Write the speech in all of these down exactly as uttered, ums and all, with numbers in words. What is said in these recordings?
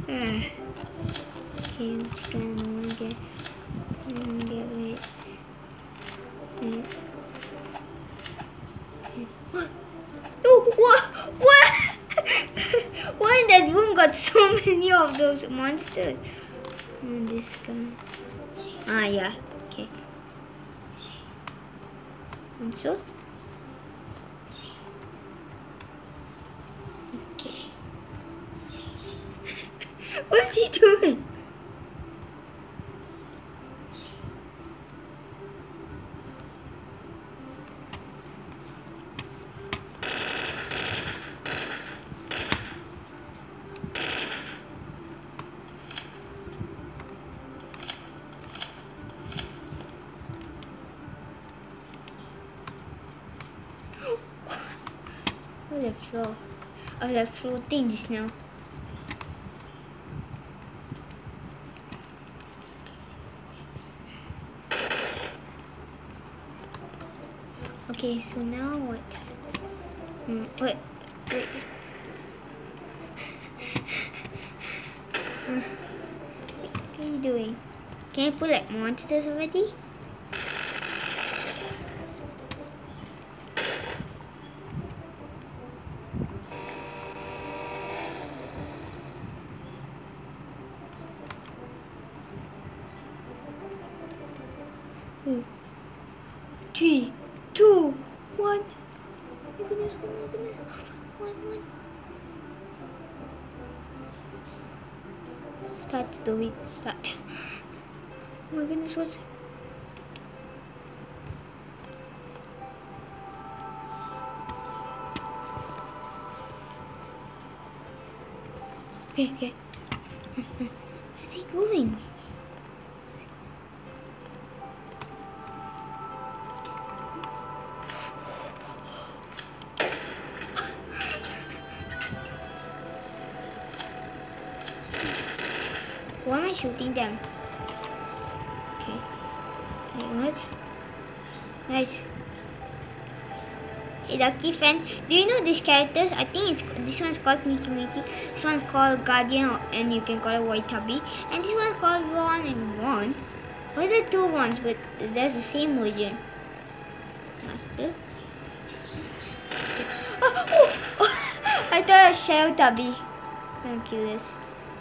Uh, okay, I'm just gonna get, mm, get rid. Wait. What? Oh, what? What? Why in that room got so many of those monsters? And this guy. Ah, yeah. Okay. And so. Okay. What's he doing? Oh, the floor. Oh, the floating just now. Okay, so now what? Hmm, wait, wait. Uh, what are you doing? Can I put like monsters already? Hmm. Three, two, one. Oh my goodness, oh my goodness. One, one. Start, do it, start. Oh my goodness, what's... Okay, okay. Where's he going? Why am I shooting them? Okay. Wait, what? Nice. Hey, Lucky Fan. Do you know these characters? I think it's this one's called Mickey Mickey. This one's called Guardian, and you can call it White Tubby. And this one's called One and One. Why is there two ones? But there's the same version. Master. Oh, oh, oh. I thought it was Shell Tubby. I'm gonna kill this.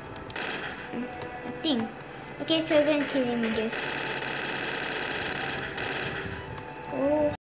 I think. Okay, so we're gonna kill him, I guess. Oh.